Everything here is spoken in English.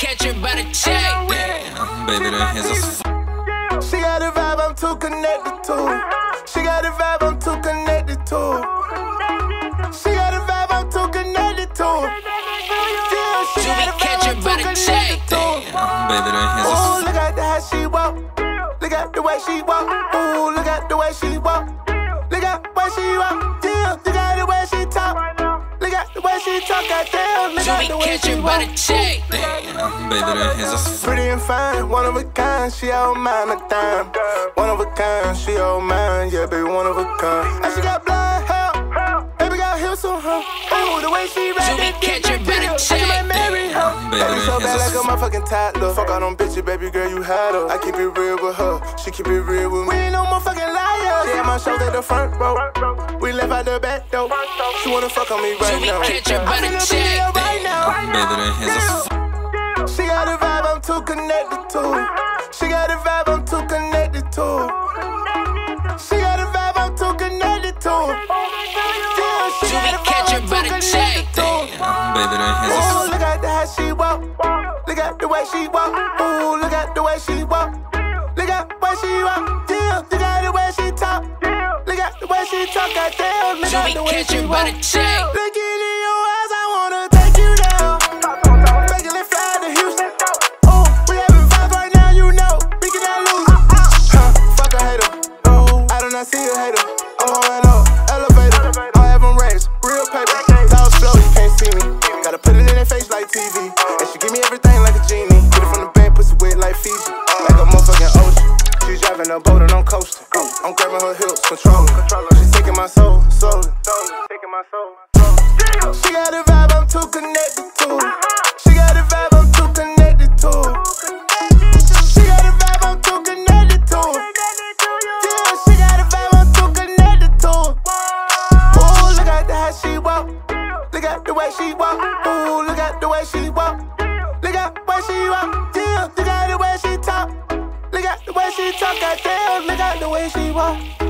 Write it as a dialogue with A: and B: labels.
A: catch her by the check.
B: Damn, baby, that hands are
C: She got a vibe, I'm too connected to. She got a vibe, I'm too connected to. She got a vibe, I'm too connected to. Yeah, she got a vibe, I'm too connected to.
B: Damn, baby, that hands are
C: Ooh, look at how she walk. Look at the way she walk. Ooh, look at the way she walk. Look at the way she walk. Yeah, look at the way she talk. Look at the way she talk. Goddamn, look at the way
A: Catch
C: she
A: her by
C: walk.
A: the check.
B: Damn, baby, that hands are
C: Pretty and fine, one of a kind, she all mine a dime. One of a kind, she all mine, yeah, baby, one of a kind. And she got blonde hair, baby got hips on her. Ooh, the way she ride that dick,
A: catch her by the check.
C: I might marry her.
B: Baby,
C: Baby, so
B: that
C: bad like
B: hands
C: a motherfucking toddler. Fuck all them bitches, baby girl, you had her. I keep it real with her, she keep it real with me. We ain't no motherfucking liars. She had my shows at the front row. We left out the back door. She wanna fuck on me right now.
A: catch her by the
C: I'm finna
A: check.
C: be there right now.
B: baby, that hands are
C: She got a vibe, I'm too connected to. She got a vibe, I'm too connected to. She got a vibe, I'm too connected to. Yeah, she got a vibe, I'm too connected to.
B: Damn, baby, that hands are
C: Ooh, look at how she walk. Look at the way she walk. Ooh, look at the way she walk. Look at the way she walk. Yeah, look at the way she talk. Look at the way she talk. Goddamn, look at the way
A: catch
C: she
A: her by
C: walk.
A: the check.
C: Look in your eyes, I wanna take you down. Make it fly to Houston. Ooh, we having vibes right now, you know. We can not lose. Fuck a hater. Ooh, I do not see a hater. I'm on up, elevator. I have them raised, real paper. Tall flow, you can't see me. Gotta put it in their face like TV. And she give me everything like a genie. Get it from the bed, pussy wet like Fiji. Like a motherfucking ocean. She's driving a boat and I'm coasting. I'm grabbing her hips, controlling. She's taking my soul, slowly. Taking my soul. She got a vibe, I'm too connected to. She got a vibe, I'm too connected to. She got a vibe, I'm too connected to. Yeah, she got a vibe, I'm too connected to. Ooh, look at how she walk. Look at the way she walk. Ooh, look at the way she walk. Look at the way she walk. Yeah, look at the way she talk. Look at the way she talk. Goddamn, look at the way she walk.